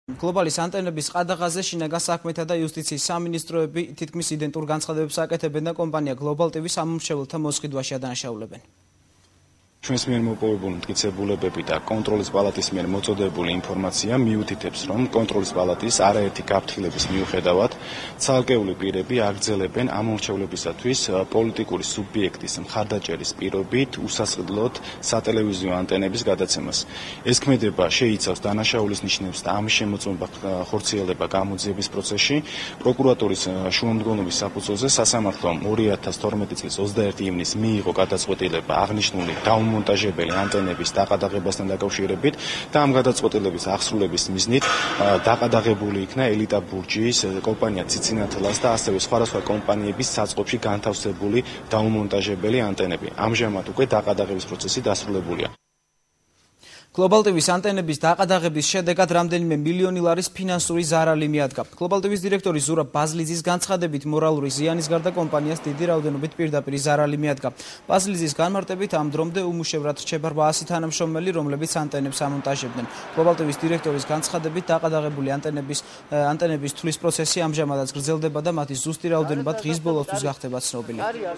გლობალის ანტენების ყადაღაზე შინაგან საქმეთა და იუსტიციის სამინისტროები თითქმის იდენტურ განცხადებებს აკეთებენ და კომპანია Global TV სამომრჩეველთა მოსყიდვაში ადანაშაულებენ. ჩვენს მიერ მოპოვებული მტკიცებულებები და კონტროლის პალატის მიერ მოწოდებული ინფორმაცია მიუთითებს, რომ კონტროლის პალატის არაერთი გაფრთხილების მიუხედავად ცალკეული პირები აგრძელებენ ამომრჩევლებისათვის პოლიტიკური სუბიექტის მხარდაჭერის პირობით უსასყიდლოდ სატელევიზიო ანტენების გადაცემას. ეს ქმედება შეიცავს დანაშაულის ნიშნებს და ამის შემოწმება ხორციელდება გამოძიების პროცესში. პროკურატურის შუამდგომლობის საფუძველზე სასამართლომ 2012 წლის 21 ივნისს მიიღო გადაწყვეტილება აღნიშნული მონტაჟებელი ანტენების დაყადაღებასთან დაკავშირებით და ამ გადაწყვეტილების აღსრულების მიზნით დაყადაღებული იქნა ელიტა ბურჯის კომპანია ციცინათელას და ასევე სხვადასხვა კომპანიების საწყობში განთავსებული დაუმონტაჟებელი ანტენები. ამჟამად უკვე დაყადაღების პროცესი დასრულებულია. Global TV-ს ანტენების დაყადაღების შედეგად რამდენიმე მილიონი ლარის ფინანსური ზარალი მიადგა. Global TV-ს დირექტორი ზურაბ ბაზლიძის განცხადებით მორალური ზიანის გარდა კომპანიას დიდი რაოდენობით პირდაპირ ზარალი მიადგა. ბაზლიძის განმარტებით ამ დრომდე უმუშევრად რჩება 800 თანამშრომელი, რომლებიც ანტენებს ამონტაჟებდნენ. Global TV-ს დირექტორის განცხადებით დაყადაღებული ანტენების თვლის პროცესი ამჟამადაც გრძელდება და მათი ზუსტი რაოდენობა დღის ბოლოსთვის გახდება ცნობილი.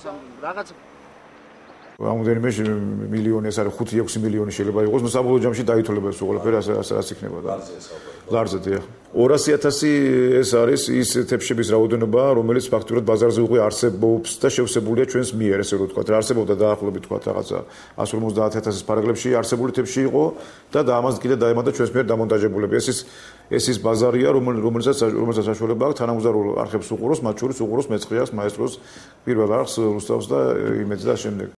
Რამდენიმე მილიონი, ეს არის 5-6 მილიონი შეიძლება იყოს, ნუ საბოლოო ჯამში დაითვლება ეს ყველაფერი, ასე იქნება და ლარზე დიახ. 200,000 ეს არის ის თებშების რაოდენობა, რომელიც ფაქტურად ბაზარზე უკვე არსებობს და შევსებულია ჩვენს მიერ, ესე რომ ვთქვათ, არსებობდა დაახლოებით ვთქვათ რაღაცა 150,000 პარაგლებში არსებული თებში იყო და ამას კიდე დაემატა ჩვენს მიერ დამონტაჟებულები. ეს ის ბაზარია, რომელსაც საშუალება აქვს თანამგზავრულ არხებს უყუროს, მათ შორის უყუროს მეწყიას, მაესტროს, პირველ არხს, რუსთავს და იმედს და შემდეგ.